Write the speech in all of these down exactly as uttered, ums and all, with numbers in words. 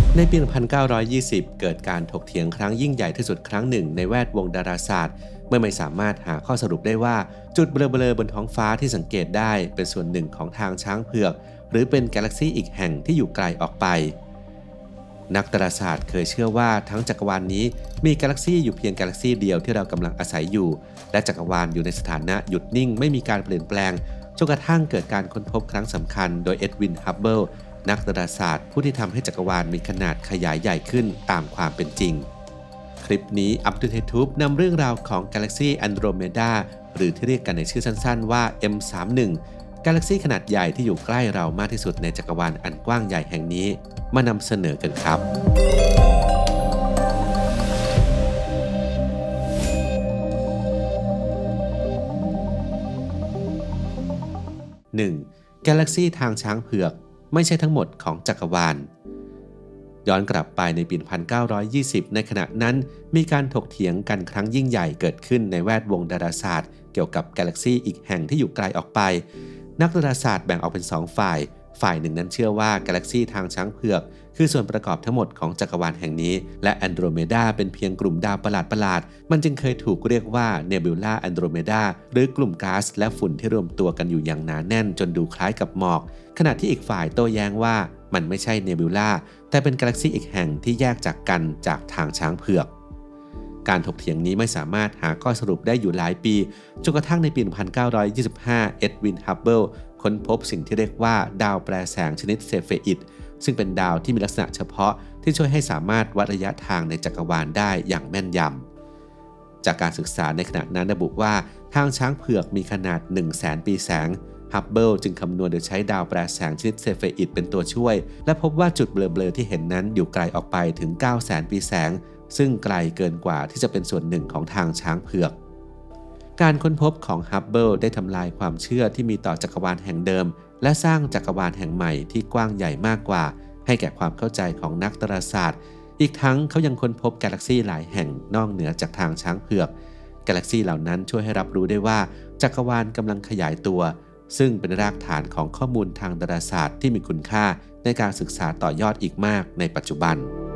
ในปี หนึ่งพันเก้าร้อยยี่สิบ เกิดการถกเถียงครั้งยิ่งใหญ่ที่สุดครั้งหนึ่งในแวดวงดาราศาสตร์เมื่อไม่สามารถหาข้อสรุปได้ว่าจุดเบลอๆบนท้องฟ้าที่สังเกตได้เป็นส่วนหนึ่งของทางช้างเผือกหรือเป็นกาแล็กซีอีกแห่งที่อยู่ไกลออกไปนักดาราศาสตร์เคยเชื่อว่าทั้งจักรวาล น, นี้มีกาแล็กซีอยู่เพียงกาแล็กซีเดียวที่เรากำลังอาศัยอยู่และจักรวาลอยู่ในสถานะหยุดนิ่งไม่มีการเปลี่ยนแปลงจนกระทั่งเกิดการค้นพบครั้งสำคัญโดยเอ็ดวิน ฮับเบิลนักดาราศาสตร์ผู้ที่ทำให้จักรวาลมีขนาดขยายใหญ่ขึ้นตามความเป็นจริงคลิปนี้อัปเดตให้ทูบนำเรื่องราวของกาแล็กซีแอนโดรเมดาหรือที่เรียกกันในชื่อสั้นๆว่า เอ็ม สามสิบเอ็ด กาแล็กซีขนาดใหญ่ที่อยู่ใกล้เรามากที่สุดในจักรวาลอันกว้างใหญ่แห่งนี้มานำเสนอกันครับหนึ่ง. กาแล็กซีทางช้างเผือกไม่ใช่ทั้งหมดของจักรวาลย้อนกลับไปในปี หนึ่งพันเก้าร้อยยี่สิบ ในขณะนั้นมีการถกเถียงกันครั้งยิ่งใหญ่เกิดขึ้นในแวดวงดาราศาสตร์เกี่ยวกับกาแล็กซีอีกแห่งที่อยู่ไกลออกไปนักดาราศาสตร์แบ่งออกเป็นสองฝ่ายฝ่ายหนึ่งนั้นเชื่อว่ากาแล็กซีทางช้างเผือกคือส่วนประกอบทั้งหมดของจักรวาลแห่งนี้และแอนโดรเมดาเป็นเพียงกลุ่มดาวประหลาดๆมันจึงเคยถูกเรียกว่าเนบิวลาแอนโดรเมดาหรือกลุ่มก๊าซและฝุ่นที่รวมตัวกันอยู่อย่างหนาแน่นจนดูคล้ายกับหมอกขณะที่อีกฝ่ายโต้แย้งว่ามันไม่ใช่เนบิวลาแต่เป็นกาแล็กซีอีกแห่งที่แยกจากกันจากทางช้างเผือกการถกเถียงนี้ไม่สามารถหาข้อสรุปได้อยู่หลายปีจนกระทั่งในปี หนึ่งพันเก้าร้อยยี่สิบห้า เอ็ดวิน ฮับเบิลค้นพบสิ่งที่เรียกว่าดาวแปรแสงชนิดเซเฟอิดซึ่งเป็นดาวที่มีลักษณะเฉพาะที่ช่วยให้สามารถวัดระยะทางในจักรวาลได้อย่างแม่นยำจากการศึกษาในขณะนั้นระบุว่าทางช้างเผือกมีขนาด หนึ่งแสน ปีแสงฮับเบิลจึงคำนวณโดยใช้ดาวแปรแสงชนิดเซเฟอิดเป็นตัวช่วยและพบว่าจุดเบลอๆที่เห็นนั้นอยู่ไกลออกไปถึง เก้าแสน ปีแสงซึ่งไกลเกินกว่าที่จะเป็นส่วนหนึ่งของทางช้างเผือกการค้นพบของฮับเบิลได้ทำลายความเชื่อที่มีต่อจักรวาลแห่งเดิมและสร้างจักรวาลแห่งใหม่ที่กว้างใหญ่มากกว่าให้แก่ความเข้าใจของนักดาราศาสตร์อีกทั้งเขายังค้นพบกาแล็กซีหลายแห่งนอกเหนือจากทางช้างเผือกกาแล็กซีเหล่านั้นช่วยให้รับรู้ได้ว่าจักรวาลกำลังขยายตัวซึ่งเป็นรากฐานของข้อมูลทางดาราศาสตร์ที่มีคุณค่าในการศึกษาต่อยอดอีกมากในปัจจุบัน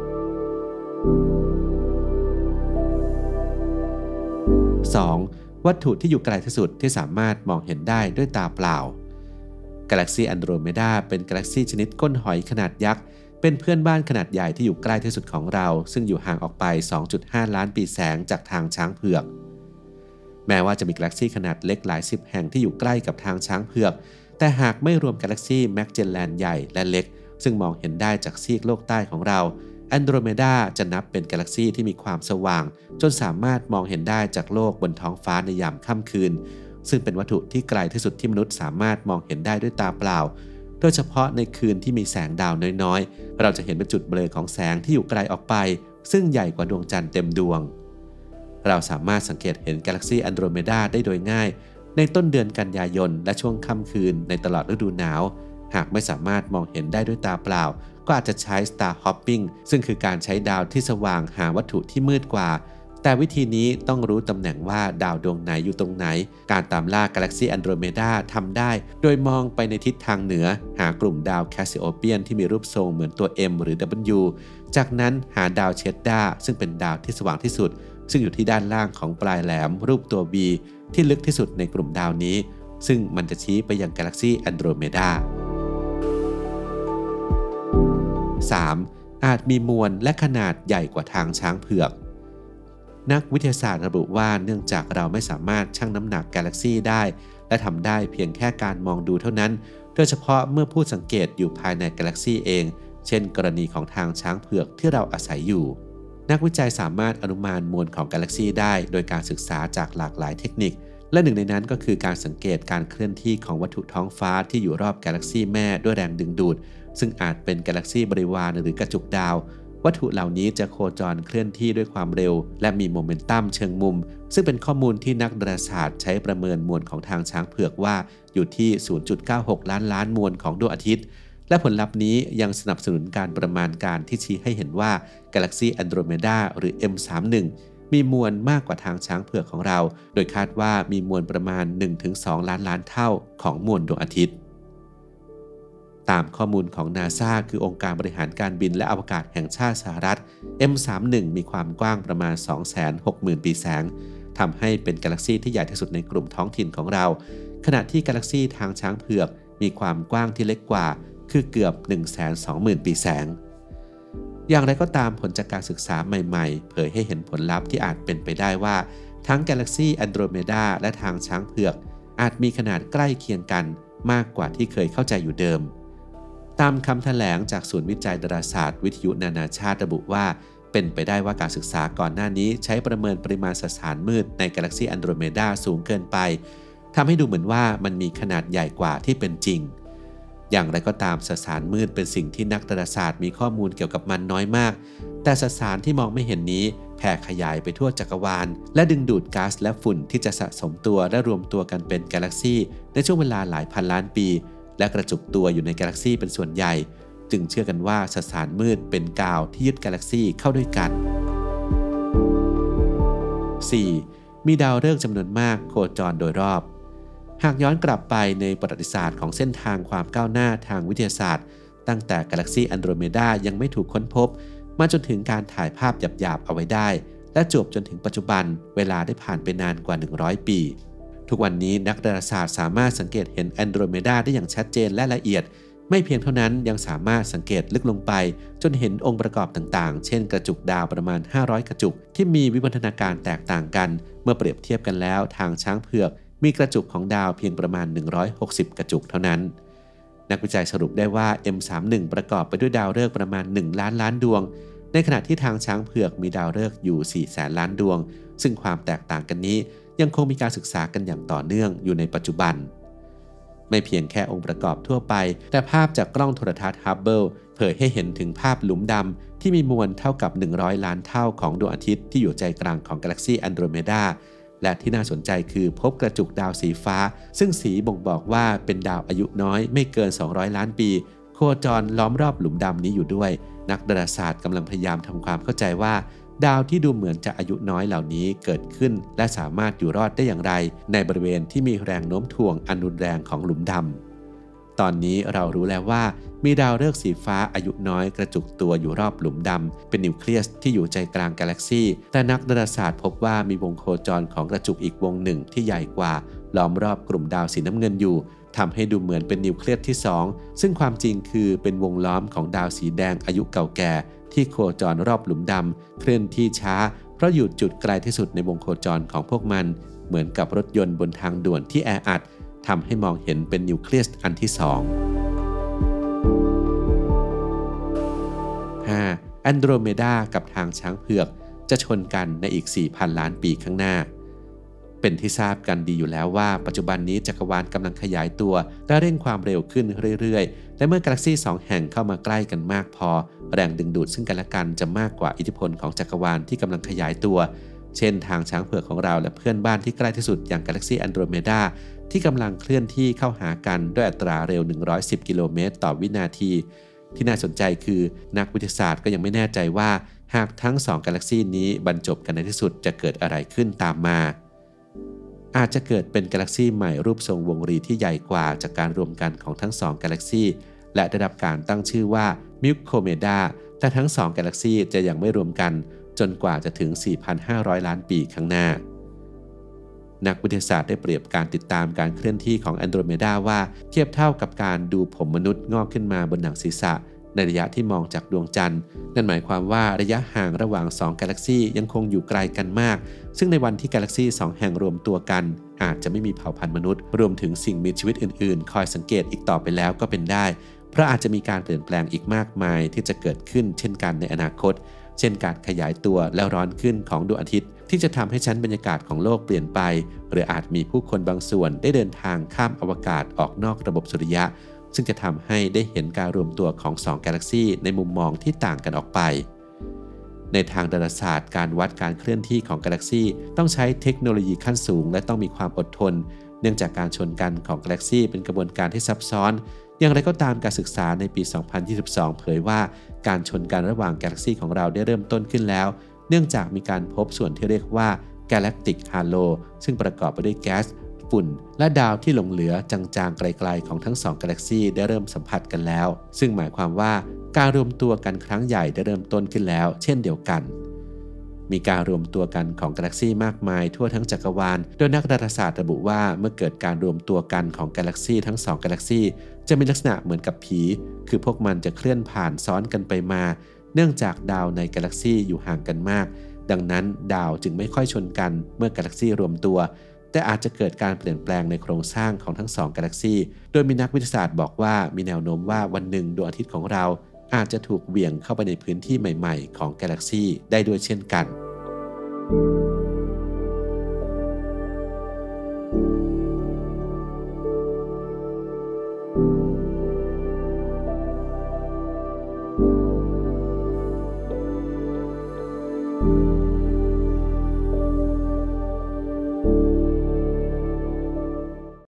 สอง. วัตถุที่อยู่ไกลที่สุดที่สามารถมองเห็นได้ด้วยตาเปล่ากาแล็กซีแอนโดรเมดาเป็นกาแล็กซีชนิดก้นหอยขนาดยักษ์เป็นเพื่อนบ้านขนาดใหญ่ที่อยู่ใกล้ที่สุดของเราซึ่งอยู่ห่างออกไป สองจุดห้า ล้านปีแสงจากทางช้างเผือกแม้ว่าจะมีกาแล็กซีขนาดเล็กหลายสิบแห่งที่อยู่ใกล้กับทางช้างเผือกแต่หากไม่รวมกาแล็กซีแมกเจลแลนใหญ่และเล็กซึ่งมองเห็นได้จากซีกโลกใต้ของเราแอนโดรเมดาจะนับเป็นกาแล็กซีที่มีความสว่างจนสามารถมองเห็นได้จากโลกบนท้องฟ้าในยามค่ำคืนซึ่งเป็นวัตถุที่ไกลที่สุดที่มนุษย์สามารถมองเห็นได้ด้วยตาเปล่าโดยเฉพาะในคืนที่มีแสงดาวน้อยๆเราจะเห็นเป็นจุดเบลอของแสงที่อยู่ไกลออกไปซึ่งใหญ่กว่าดวงจันทร์เต็มดวงเราสามารถสังเกตเห็นกาแล็กซีแอนโดรเมดาได้โดยง่ายในต้นเดือนกันยายนและช่วงค่ำคืนในตลอดฤดูหนาวหากไม่สามารถมองเห็นได้ด้วยตาเปล่าก็อาจจะใช้ Star Hopping ซึ่งคือการใช้ดาวที่สว่างหาวัตถุที่มืดกว่าแต่วิธีนี้ต้องรู้ตำแหน่งว่าดาวดวงไหนอยู่ตรงไหนการตามล่ากาแล็กซีแอนโดรเมดาทำได้โดยมองไปในทิศทางเหนือหากลุ่มดาวแคสซิโอเปียนที่มีรูปทรงเหมือนตัว M หรือ W จากนั้นหาดาวเชดดาซึ่งเป็นดาวที่สว่างที่สุดซึ่งอยู่ที่ด้านล่างของปลายแหลมรูปตัว V ที่ลึกที่สุดในกลุ่มดาวนี้ซึ่งมันจะชี้ไปยังกาแล็กซีแอนโดรเมดาสาม. อาจมีมวลและขนาดใหญ่กว่าทางช้างเผือกนักวิทยาศาสตร์ระบุว่าเนื่องจากเราไม่สามารถชั่งน้ำหนักกาแล็กซีได้และทำได้เพียงแค่การมองดูเท่านั้นโดยเฉพาะเมื่อผู้สังเกตอยู่ภายในกาแล็กซีเองเช่นกรณีของทางช้างเผือกที่เราอาศัยอยู่นักวิจัยสามารถอนุมานมวลของกาแล็กซีได้โดยการศึกษาจากหลากหลายเทคนิคและหนึ่งในนั้นก็คือการสังเกตการเคลื่อนที่ของวัตถุท้องฟ้าที่อยู่รอบกาแล็กซีแม่ด้วยแรงดึงดูดซึ่งอาจเป็นกาแล็กซีบริวารหรือกระจุกดาววัตถุเหล่านี้จะโคจรเคลื่อนที่ด้วยความเร็วและมีโมเมนตัมเชิงมุมซึ่งเป็นข้อมูลที่นักดาราศาสตร์ใช้ประเมินมวลของทางช้างเผือกว่าอยู่ที่ ศูนย์จุดเก้าหก ล้านล้านมวลของดวงอาทิตย์และผลลัพธ์นี้ยังสนับสนุนการประมาณการที่ชี้ให้เห็นว่ากาแล็กซีแอนโดรเมดาหรือ เอ็ม สามสิบเอ็ด มีมวลมากกว่าทางช้างเผือกของเราโดยคาดว่ามีมวลประมาณ หนึ่งถึงสอง ล้านล้านเท่าของมวลดวงอาทิตย์ตามข้อมูลของ นาซา คือองค์การบริหารการบินและอวกาศแห่งชาติสหรัฐ เอ็ม สามสิบเอ็ด มีความกว้างประมาณ สองแสนหกหมื่น ปีแสงทำให้เป็นกาแล็กซีที่ใหญ่ที่สุดในกลุ่มท้องถิ่นของเราขณะที่กาแล็กซีทางช้างเผือกมีความกว้างที่เล็กกว่าคือเกือบ หนึ่งแสนสองหมื่น ปีแสงอย่างไรก็ตามผลจากการศึกษาใหม่ๆเผยให้เห็นผลลัพธ์ที่อาจเป็นไปได้ว่าทั้งกาแล็กซีแอนโดรเมดาและทางช้างเผือกอาจมีขนาดใกล้เคียงกันมากกว่าที่เคยเข้าใจอยู่เดิมตามคำแถลงจากศูนย์วิจัยดาราศาสตร์วิทยุนานาชาติระบุว่าเป็นไปได้ว่าการศึกษาก่อนหน้านี้ใช้ประเมินปริมาณสสารมืดในกาแล็กซีแอนโดรเมดาสูงเกินไปทำให้ดูเหมือนว่ามันมีขนาดใหญ่กว่าที่เป็นจริงอย่างไรก็ตามสสารมืดเป็นสิ่งที่นักดาราศาสตร์มีข้อมูลเกี่ยวกับมันน้อยมากแต่สสารที่มองไม่เห็นนี้แผ่ขยายไปทั่วจักรวาลและดึงดูดก๊าซและฝุ่นที่จะสะสมตัวและรวมตัวกันเป็นกาแล็กซีในช่วงเวลาหลายพันล้านปีและกระจุกตัวอยู่ในกาแล็กซีเป็นส่วนใหญ่จึงเชื่อกันว่าสสารมืดเป็นกาวที่ยึดกาแล็กซีเข้าด้วยกัน สี่. มีดาวฤกษ์จำนวนมากโคจรโดยรอบหากย้อนกลับไปในประวัติศาสตร์ของเส้นทางความก้าวหน้าทางวิทยาศาสตร์ตั้งแต่กาแล็กซีแอนโดรเมดายังไม่ถูกค้นพบมาจนถึงการถ่ายภาพหยาบๆเอาไว้ได้และจบจนถึงปัจจุบันเวลาได้ผ่านไปนานกว่าหนึ่งร้อยปีทุกวันนี้นักดาราศาสตร์สามารถสังเกตเห็นแอนโดรเมดาได้อย่างชัดเจนและละเอียดไม่เพียงเท่านั้นยังสามารถสังเกตลึกลงไปจนเห็นองค์ประกอบต่างๆเช่นกระจุกดาวประมาณห้าร้อยกระจุกที่มีวิวัฒนาการแตกต่างกันเมื่อเปรียบเทียบกันแล้วทางช้างเผือกมีกระจุกของดาวเพียงประมาณหนึ่งร้อยหกสิบกระจุกเท่านั้นนักวิจัยสรุปได้ว่า เอ็ม สามสิบเอ็ด ประกอบไปด้วยดาวฤกษ์ประมาณหนึ่งล้านล้านดวงในขณะที่ทางช้างเผือกมีดาวฤกษ์อยู่สี่แสนล้านดวงซึ่งความแตกต่างกันนี้ยังคงมีการศึกษากันอย่างต่อเนื่องอยู่ในปัจจุบันไม่เพียงแค่องค์ประกอบทั่วไปแต่ภาพจากกล้องโทรทัศน์ฮับเบิลเผยให้เห็นถึงภาพหลุมดำที่มีมวลเท่ากับหนึ่งร้อยล้านเท่าของดวงอาทิตย์ที่อยู่ใจกลางของกาแล็กซีแอนโดรเมดาและที่น่าสนใจคือพบกระจุกดาวสีฟ้าซึ่งสีบ่งบอกว่าเป็นดาวอายุน้อยไม่เกินสองร้อยล้านปีโคจรล้อมรอบหลุมดำนี้อยู่ด้วยนักดาราศาสตร์กำลังพยายามทำความเข้าใจว่าดาวที่ดูเหมือนจะอายุน้อยเหล่านี้เกิดขึ้นและสามารถอยู่รอดได้อย่างไรในบริเวณที่มีแรงโน้มถ่วงอันรุนแรงของหลุมดำตอนนี้เรารู้แล้วว่ามีดาวฤกษ์สีฟ้าอายุน้อยกระจุกตัวอยู่รอบหลุมดำเป็นนิวเคลียสที่อยู่ใจกลางกาแล็กซีแต่นักดาราศาสตร์พบว่ามีวงโคจรของกระจุกอีกวงหนึ่งที่ใหญ่กว่าล้อมรอบกลุ่มดาวสีน้ำเงินอยู่ทำให้ดูเหมือนเป็นนิวเคลียสที่สองซึ่งความจริงคือเป็นวงล้อมของดาวสีแดงอายุเก่าแก่ที่โคจรรอบหลุมดำเคลื่อนที่ช้าเพราะอยู่จุดไกลที่สุดในวงโคจรของพวกมันเหมือนกับรถยนต์บนทางด่วนที่แออัดทำให้มองเห็นเป็นนิวเคลียสอันที่สอง ห้า. แอนโดรเมดากับทางช้างเผือกจะชนกันในอีก สี่พัน ล้านปีข้างหน้าเป็นที่ทราบกันดีอยู่แล้วว่าปัจจุบันนี้จักรวาลกำลังขยายตัวและเร่งความเร็วขึ้นเรื่อยๆและเมื่อกาแล็กซีสองแห่งเข้ามาใกล้กันมากพอแรงดึงดูดซึ่งกันและกันจะมากกว่าอิทธิพลของจักรวาลที่กำลังขยายตัวเช่นทางช้างเผือกของเราและเพื่อนบ้านที่ใกล้ที่สุดอย่างกาแล็กซีแอนโดรเมดาที่กำลังเคลื่อนที่เข้าหากันด้วยอัตราเร็วหนึ่งร้อยสิบกิโลเมตรต่อวินาทีที่น่าสนใจคือนักวิทยาศาสตร์ก็ยังไม่แน่ใจว่าหากทั้งสองกาแล็กซีนี้บรรจบกันในที่สุดจะเกิดอะไรขึ้นตามมาอาจจะเกิดเป็นกาแล็กซีใหม่รูปทรงวงรีที่ใหญ่กว่าจากการรวมกันของทั้งสองกาแล็กซีและได้รับการตั้งชื่อว่ามิลโคเมดาแต่ทั้งสองกาแล็กซีจะยังไม่รวมกันจนกว่าจะถึง สี่พันห้าร้อย ล้านปีข้างหน้านักวิทยาศาสตร์ได้เปรียบการติดตามการเคลื่อนที่ของแอนโดรเมดาว่าเทียบเท่ากับการดูผมมนุษย์งอกขึ้นมาบนหนังศีรษะในระยะที่มองจากดวงจันทร์นั่นหมายความว่าระยะห่างระหว่างสองกาแล็กซียังคงอยู่ไกลกันมากซึ่งในวันที่กาแล็กซีสองแห่งรวมตัวกันอาจจะไม่มีเผ่าพันธุ์มนุษย์รวมถึงสิ่งมีชีวิตอื่นๆคอยสังเกตอีกต่อไปแล้วก็เป็นได้เพราะอาจจะมีการเปลี่ยนแปลงอีกมากมายที่จะเกิดขึ้นเช่นกันในอนาคตเช่นการขยายตัวและร้อนขึ้นของดวงอาทิตย์ที่จะทำให้ชั้นบรรยากาศของโลกเปลี่ยนไปหรืออาจมีผู้คนบางส่วนได้เดินทางข้ามอวกาศออกนอกระบบสุริยะซึ่งจะทำให้ได้เห็นการรวมตัวของสองกาแล็กซีในมุมมองที่ต่างกันออกไปในทางดาราศาสตร์การวัดการเคลื่อนที่ของกาแล็กซีต้องใช้เทคโนโลยีขั้นสูงและต้องมีความอดทนเนื่องจากการชนกันของกาแล็กซีเป็นกระบวนการที่ซับซ้อนอย่างไรก็ตามการศึกษาในปี สองพันยี่สิบสอง เผยว่าการชนกันระหว่างกาแล็กซีของเราได้เริ่มต้นขึ้นแล้วเนื่องจากมีการพบส่วนที่เรียกว่า Galactic Halo ซึ่งประกอบไปด้วยแก๊สฝุ่นและดาวที่หลงเหลือจางๆไกลๆของทั้งสองกาแล็กซีได้เริ่มสัมผัสกันแล้วซึ่งหมายความว่าการรวมตัวกันครั้งใหญ่ได้เริ่มต้นขึ้นแล้วเช่นเดียวกันมีการรวมตัวกันของกาแล็กซีมากมายทั่วทั้งจักรวาลโดยนักดาราศาสตร์ระบุว่าเมื่อเกิดการรวมตัวกันของกาแล็กซีทั้งสองกาแล็กซีจะมีลักษณะเหมือนกับผีคือพวกมันจะเคลื่อนผ่านซ้อนกันไปมาเนื่องจากดาวในกาแล็กซีอยู่ห่างกันมากดังนั้นดาวจึงไม่ค่อยชนกันเมื่อกาแล็กซีรวมตัวแต่อาจจะเกิดการเปลี่ยนแปลงในโครงสร้างของทั้งสองกาแล็กซีโดยมีนักวิทยาศาสตร์บอกว่ามีแนวโน้มว่าวันหนึ่งดวงอาทิตย์ของเราอาจจะถูกเหวี่ยงเข้าไปในพื้นที่ใหม่ๆของกาแล็กซีได้ด้วยเช่นกัน